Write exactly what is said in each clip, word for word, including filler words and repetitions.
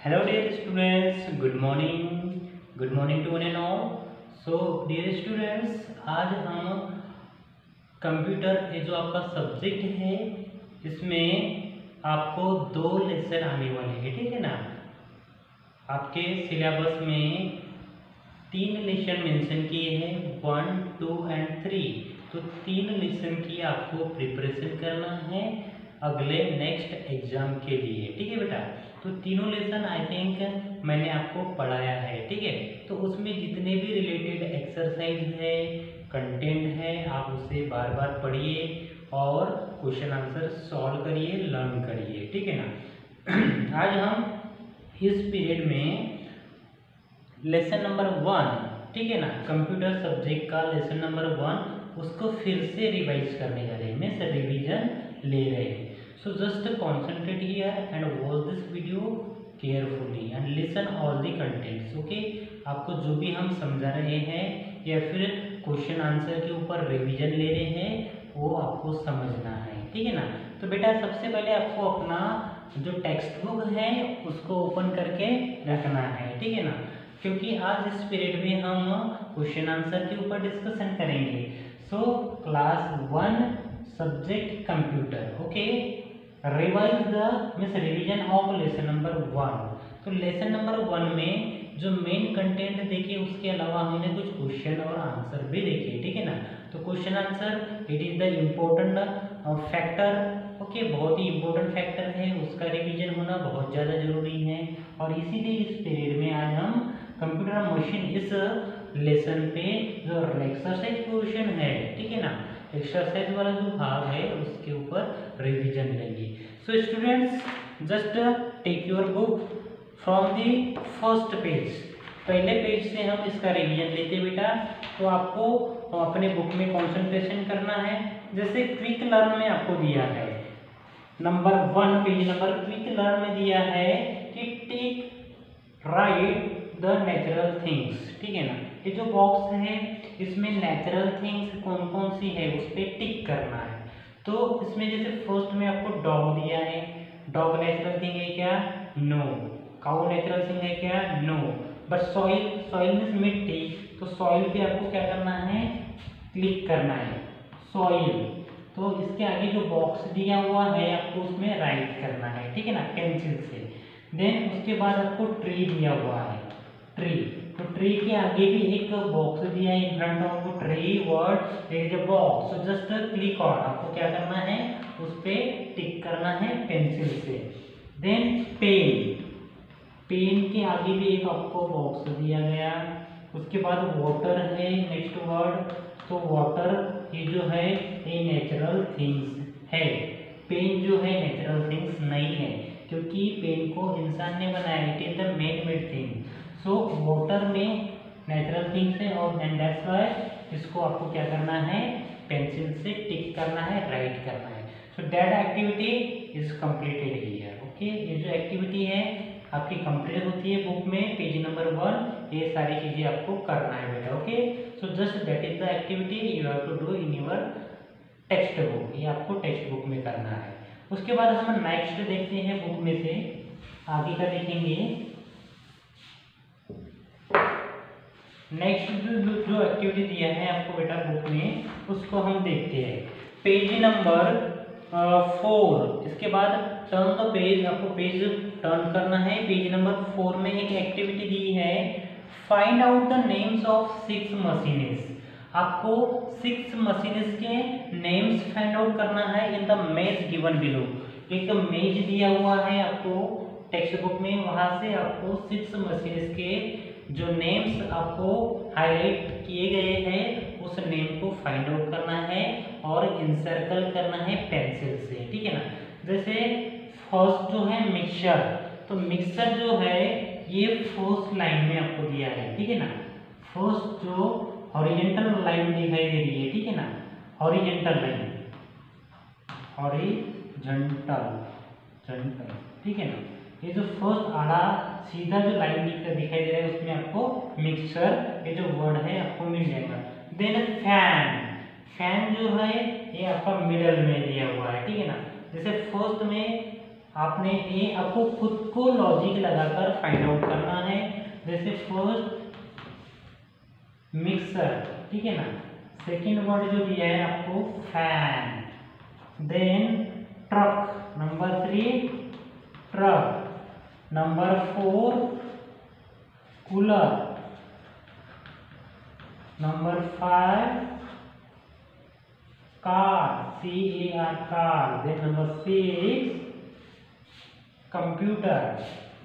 Hello dear students, good morning, good morning to one and all. So dear students, आज हम computer ये जो आपका सब्जेक्ट है इसमें आपको दो लेसन आने वाले हैं, ठीक है ना। आपके सिलेबस में तीन लेसन मेंशन किए हैं, वन टू एंड थ्री। तो तीन लेसन की आपको प्रिपरेशन करना है अगले नेक्स्ट एग्जाम के लिए, ठीक है बेटा। तो तीनों लेसन आई थिंक मैंने आपको पढ़ाया है, ठीक है। तो उसमें जितने भी रिलेटेड एक्सरसाइज है, कंटेंट है, आप उसे बार बार पढ़िए और क्वेश्चन आंसर सॉल्व करिए, लर्न करिए, ठीक है ना। आज हम इस पीरियड में लेसन नंबर वन, ठीक है ना, कंप्यूटर सब्जेक्ट का लेसन नंबर वन, उसको फिर से रिवाइज करने जा रहे हैं, मीन्स रिवीजन ले रहे हैं। So just concentrate here and watch this video carefully and listen all the contents. Okay? आपको जो भी हम समझा रहे हैं या फिर क्वेश्चन आंसर के ऊपर रिवीजन ले रहे हैं वो आपको समझना है, ठीक है ना। तो बेटा सबसे पहले आपको अपना जो टेक्स्ट बुक है उसको ओपन करके रखना है, ठीक है ना, क्योंकि आज इस पीरियड में हम क्वेश्चन आंसर के ऊपर डिस्कशन करेंगे। So class one subject computer, okay. Revise the means revision of lesson number one. तो लेसन नंबर वन में जो मेन कंटेंट देखे उसके अलावा हमने कुछ क्वेश्चन और आंसर भी देखे, ठीक है ना। तो question answer it is the important factor, okay, बहुत ही इम्पोर्टेंट फैक्टर है, उसका रिवीजन होना बहुत ज़्यादा जरूरी है। और इसीलिए इस पीरियड में आज हम कंप्यूटर मशीन इस लेसन पे जो एक्सरसाइज क्वेश्चन है, ठीक है ना, एक्सरसाइज वाला जो भाग है उसके ऊपर रिवीजन लेंगे। So students just take your book from the first page, पहले पेज से हम इसका रिवीजन लेते बेटा। तो आपको अपने बुक में कंसंट्रेशन करना है। जैसे क्विक लर्न में आपको दिया है number one, page number quick learn में दिया है कि take right the natural things, ठीक है ना। ये जो बॉक्स है इसमें नेचुरल थिंग्स कौन कौन सी है उस पर टिक करना है। तो इसमें जैसे फर्स्ट में आपको डॉग दिया है, डॉग नेचुरल थिंग है क्या? नो। काऊ नेचुरल थिंग है क्या? No. But soil, soil means मिट्टी, तो सॉइल पे आपको क्या करना है? क्लिक करना है, सॉइल। तो इसके आगे जो बॉक्स दिया हुआ है आपको उसमें राइट करना है, ठीक है ना, पेंसिल से। देन उसके बाद आपको ट्री दिया हुआ है, ट्री, तो ट्री के आगे भी एक बॉक्स दिया है in front of tree word is a box. So just click on, आपको क्या करना है? उस पे टिक करना है पेंसिल से। देन पेन, पेन के आगे भी एक आपको बॉक्स दिया गया। उसके बाद वाटर है नेक्स्ट वर्ड, तो वाटर ये जो है ये नेचुरल थिंग्स है। पेन जो है नेचुरल थिंग्स नहीं है क्योंकि पेन को इंसान ने बनाया, it is the man made thing. So water में नेचुरल थिंग्स है और एंड दैट्स व्हाई इसको आपको क्या करना है? पेंसिल से टिक करना है, राइट करना है। So that activity is completed here, okay. ये जो एक्टिविटी है आपकी कंप्लीट होती है बुक में, पेज नंबर वन, ये सारी चीजें आपको करना है बेटा, okay. So just that is the activity you have to do in your text book, ये आपको टेक्स्ट बुक में करना है। उसके बाद हम नेक्स्ट देखते हैं बुक में से आगे का देखेंगे। नेक्स्ट जो जो एक्टिविटी दिया है आपको बेटा बुक में उसको हम देखते हैं। पेज नंबर फोर, इसके बाद टर्न द पेज, आपको पेज टर्न करना है। पेज नंबर फोर में एक एक्टिविटी दी है, find out the names of six machines. आपको सिक्स मशीन्स के नेम्स फाइंड आउट करना है in the maze given below. एक मेज दिया हुआ है आपको टेक्स्ट बुक में, वहां से आपको सिक्स मशीन्स के जो नेम्स आपको हाईलाइट किए गए हैं उस नेम को फाइंड आउट करना है और इंसर्कल करना है पेंसिल से, ठीक है ना। जैसे फर्स्ट जो है मिक्सचर, तो मिक्सचर जो है ये फर्स्ट लाइन में आपको दिया है, ठीक है ना। फर्स्ट जो हॉरिजॉन्टल लाइन दिखाई दे रही है, ठीक है ना, हॉरिजॉन्टल लाइन, हॉरिजॉन्टल जंटल, ठीक है ना। ये जो फर्स्ट आधा सीधा जो लाइन दिखाई दे रहा है उसमें आपको मिक्सचर ये जो वर्ड है आपको मिल जाएगा। देन फैन, फैन जो है ये आपका मिडल में दिया हुआ है, ठीक है ना। जैसे फर्स्ट में आपने ये आपको खुद को लॉजिक लगाकर फाइंड आउट करना है। जैसे फर्स्ट मिक्सर, ठीक है ना। सेकंड वर्ड जो दिया है आपको fan, then truck, number three truck, number four cooler, number five car, C A R car, then number six computer,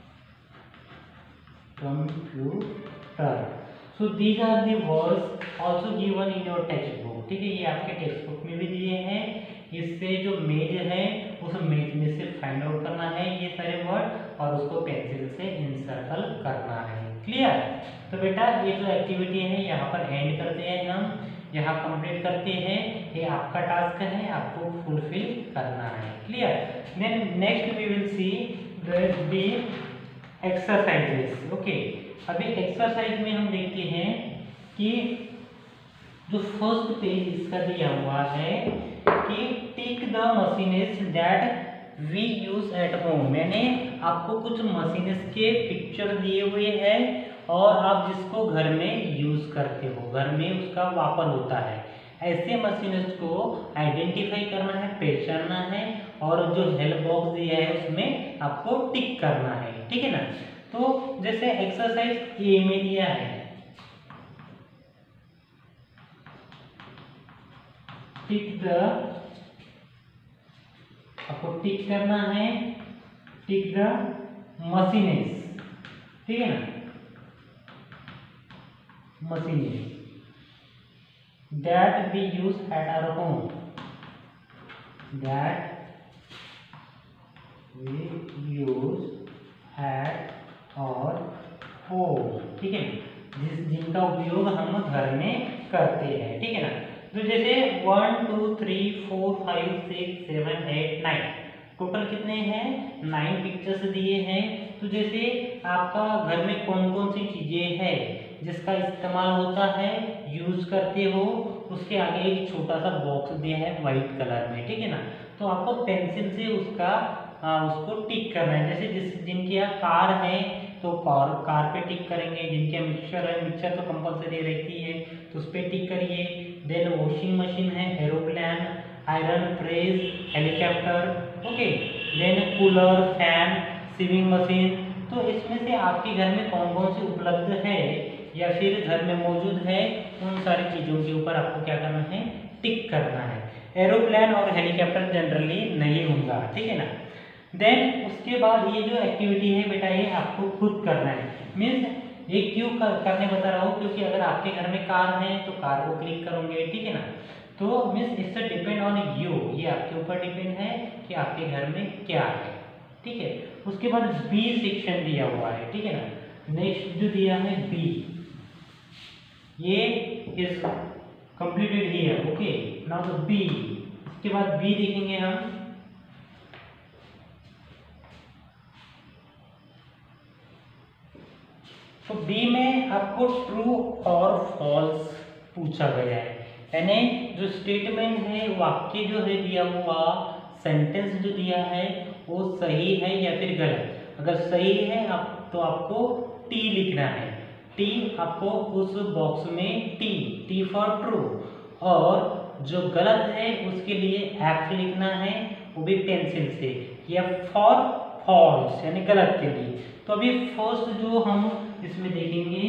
computer. So these are the words also given in your text book, ठीक है, ये आपके text book में भी दिए हैं। इससे जो मेज है उस मेज में से फाइंड आउट करना है ये सारे वर्ड और उसको पेंसिल से इंसर्कल करना है। क्लियर? तो बेटा ये जो एक्टिविटी है यहाँ पर एंड करते हैं, हम यहाँ कंप्लीट करते हैं। ये आपका टास्क है, आपको फुलफिल करना है। Clear? Then next we will see the exercises. Okay, अभी एक्सरसाइज में हम देखते हैं कि जो फर्स्ट पेज इसका दिया हुआ है कि tick the machines that we use at home. मैंने आपको कुछ मशीन्स के पिक्चर दिए हुए हैं और आप जिसको घर में यूज करते हो, घर में उसका वापर होता है, ऐसे मशीन्स को आइडेंटिफाई करना है, पहचानना है और जो हेल्प बॉक्स दिया है उसमें आपको टिक करना है। ठीक है ना। तो जैसे एक्सरसाइज ए में दिया है, टिक द, आपको टिक करना है, टिक द मशीन्स, ठीक है ना, machines that we use at our home, that we use at our home, ठीक है, जिस जिनका उपयोग हम घर में करते हैं। ठीक है ना। तो जैसे one two three four five six seven eight nine, total कितने हैं? नाइन पिक्चर्स दिए हैं। तो जैसे आपका घर में कौन कौन सी चीजें हैं जिसका इस्तेमाल होता है, यूज करते हो, उसके आगे एक छोटा सा बॉक्स दिया है व्हाइट कलर में। ठीक है ना। तो आपको पेंसिल से उसका आ, उसको टिक करना है। जैसे जिस जिनकी यहाँ कार है तो कार कार पे टिक करेंगे, जिनके मिक्सचर है, मिक्सचर तो कंपलसरी रहती है तो उस पर टिक करिए। देन वॉशिंग मशीन है, aeroplane, iron press, helicopter, okay, then cooler, fan, sewing machine. तो इसमें से आपके घर में कौन कौन सी उपलब्ध है या फिर घर में मौजूद है, उन सारी चीज़ों के ऊपर आपको क्या करना है? टिक करना है। एरोप्लेन और हेलीकॉप्टर जनरली नहीं होगा। ठीक है ना। देन उसके बाद ये जो एक्टिविटी है बेटा, ये आपको खुद करना है। मीन्स ये क्यों कर, करने बता रहा हूँ, क्योंकि अगर आपके घर में कार है तो कार को क्लिक करोगे। ठीक है ना। तो मीन्स इससे डिपेंड ऑन यू, ये आपके ऊपर डिपेंड है कि आपके घर में क्या है। ठीक है। उसके बाद बी सेक्शन दिया हुआ है। ठीक है ना। नेक्स्ट जो दिया है बी, ये is completed here. Okay, now the B. इसके बाद बी देखेंगे हम। तो बी में आपको ट्रू और फॉल्स पूछा गया है, यानी जो स्टेटमेंट है, वाक्य जो है दिया हुआ, सेंटेंस जो दिया है वो सही है या फिर गलत। अगर सही है आप तो आपको टी लिखना है। टी आपको उस बॉक्स में टी टी फॉर ट्रू, और जो गलत है उसके लिए एफ लिखना है, वो भी पेंसिल से, या फॉर फॉल्स यानी गलत के लिए। तो अभी फर्स्ट जो हम इसमें देखेंगे,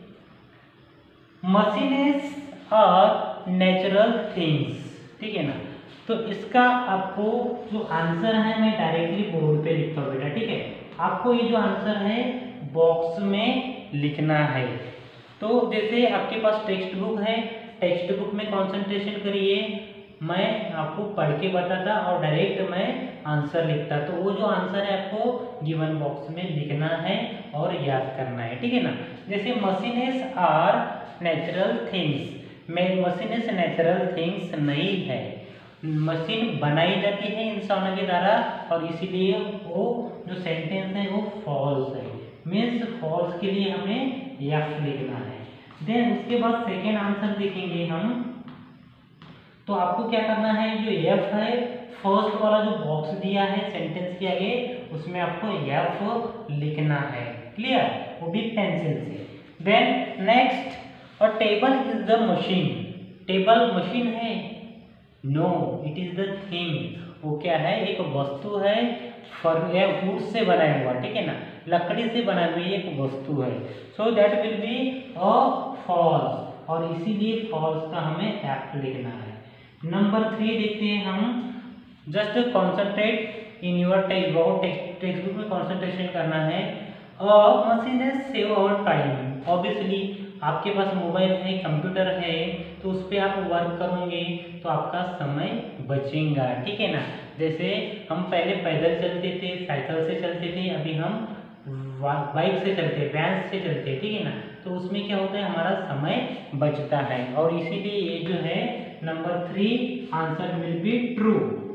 मशीन्स आर नेचुरल थिंग्स। ठीक है ना। तो इसका आपको जो आंसर है मैं डायरेक्टली बोर्ड पे लिखता हूँ बेटा। ठीक है। आपको ये जो आंसर है बॉक्स में लिखना है। तो जैसे आपके पास टेक्स्ट बुक है, टेक्स्ट बुक में कंसंट्रेशन करिए। मैं आपको पढ़ के बताता और डायरेक्ट मैं आंसर लिखता, तो वो जो आंसर है आपको गिवन बॉक्स में लिखना है और याद करना है। ठीक है ना। जैसे मशीन्स आर नेचुरल थिंग्स, में मशीन्स नेचुरल थिंग्स नहीं है, मशीन बनाई जाती है इंसानों के द्वारा, और इसीलिए वो जो सेंटेंस है वो फॉल्स है। मीन्स फॉल्स के लिए हमें यस लिखना है। देन उसके बाद सेकेंड आंसर देखेंगे हम, तो आपको क्या करना है, जो एफ है फर्स्ट वाला जो बॉक्स दिया है सेंटेंस के आगे उसमें आपको एफ लिखना है, क्लियर, वो भी पेंसिल से। Then next, a table is the machine, table machine है, no it is the thing, वो क्या है, एक वस्तु है, वुड से बनाया हुआ, ठीक है ना, लकड़ी से बनाई हुई एक वस्तु है। So that will be a false, और इसीलिए फॉल्स का हमें एफ लिखना है। नंबर थ्री देखते हैं हम, just concentrate in your text book, text book में कॉन्सेंट्रेशन करना है। अ मशीन है सेव आवर टाइम, ऑब्वियसली आपके पास मोबाइल है, कंप्यूटर है, तो उस पर आप वर्क करोगे तो आपका समय बचेगा, ठीक है ना। जैसे हम पहले पैदल चलते थे, साइकिल से चलते थे, अभी हम बाइक से चलते, वैन से चलते, ठीक है ना, तो उसमें क्या होता है, हमारा समय बचता है, और इसीलिए ये जो है number three answer will be true,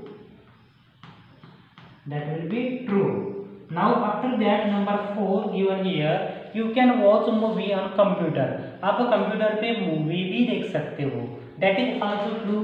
that will be true. Now after that number four given here, you can watch movie on computer, आप कंप्यूटर पे मूवी भी देख सकते हो, दैट इज आल्सो ट्रू,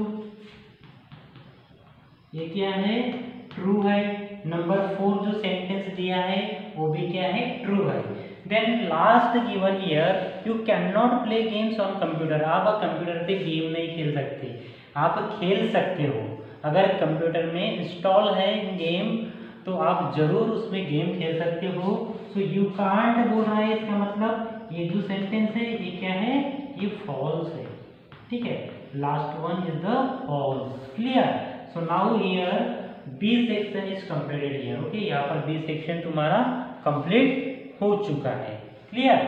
ये क्या है, ट्रू है। नंबर फोर जो सेंटेंस दिया है वो भी क्या है, ट्रू है। Then last given here, you can not play games on computer, आप कंप्यूटर पे गेम नहीं खेल सकते, आप खेल सकते हो, अगर कंप्यूटर में इंस्टॉल है गेम तो आप जरूर उसमें गेम खेल सकते हो। सो यू कांट बोल रहा है, इसका मतलब ये जो सेंटेंस है ये क्या है, ये फॉल्स है, ठीक है, last one is the false, clear. So now here B section is completed here, okay, यहाँ पर बी सेक्शन तुम्हारा कंप्लीट हो चुका है, clear.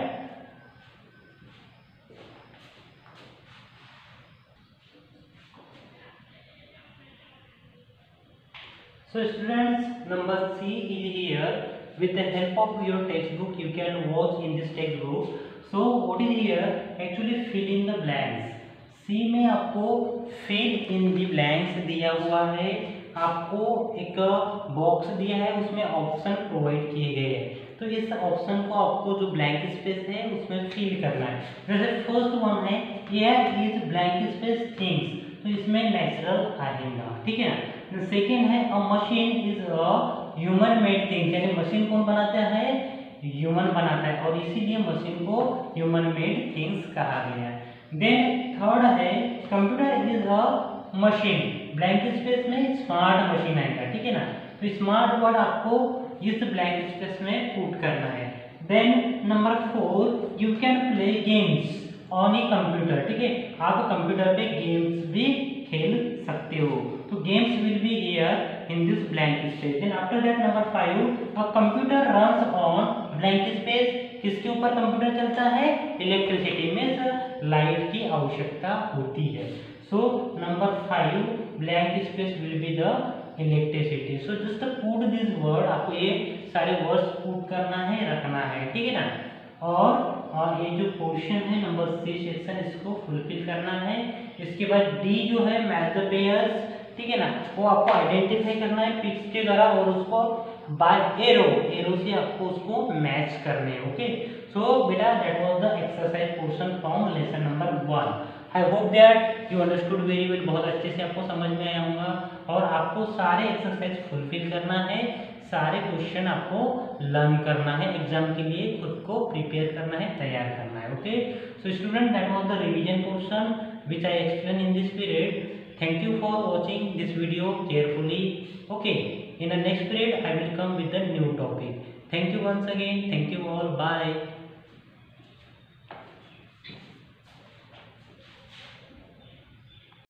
So students, number C is here. With the help of your textbook, you can watch in this textbook. So what is here? Actually fill in the blanks. C में आपको fill in the blanks दिया हुआ है, आपको एक box दिया है, उसमें ऑप्शन प्रोवाइड किए गए हैं, तो इस ऑप्शन को आपको जो ब्लैंक स्पेस है उसमें फिल करना है। जैसे फर्स्ट वन है, air is blank space things, तो इसमें नेचुरल आएगा, ठीक है ना। सेकेंड है, a machine is a human made thing, यानी मशीन कौन बनाता है, ह्यूमन बनाता है, और इसीलिए मशीन को ह्यूमन मेड थिंग्स कहा गया है। देन थर्ड है, computer is a machine, blank space में स्मार्ट मशीन आएगा, ठीक है ना, तो स्मार्ट वर्ड आपको इस ब्लैंक स्पेस में पुट करना है। Then number four, you can play games on a computer, ठीक है, आप कंप्यूटर पे गेम्स भी खेल सकते हो, तो games will be here in this blank space. Then after that number five, a computer runs on blank space, किसके ऊपर कंप्यूटर चलता है, इलेक्ट्रिसिटी में लाइट की आवश्यकता होती है। So number five blank space will be the electricity. So just put this word, आपको ये सारे वर्ड्स पुट करना है, रखना है, ठीक है ना, और और ये जो पोर्शन है नंबर सी सेक्शन, इसको फुलफिल करना है। इसके बाद डी जो है मैच द पेयर्स, ठीक है ना, वो आपको आइडेंटिफाई करना है पिक्स के द्वारा, और उसको बाय एरो, एरो से आपको उसको मैच करने हैं, ओके। सो बेटा that was the exercise portion from lesson number one. I hope that you understood very well, बहुत अच्छे से आपको समझ में आया होगा, और आपको सारे एक्सरसाइज फुलफिल करना है, सारे क्वेश्चन आपको लर्न करना है, एग्जाम के लिए खुद को प्रिपेयर करना है, तैयार करना है, okay. So student, that was the revision portion which I explain in this period. Thank you for watching this video carefully. Okay, in the next period I will come with a new topic. Thank you once again. Thank you all. Bye.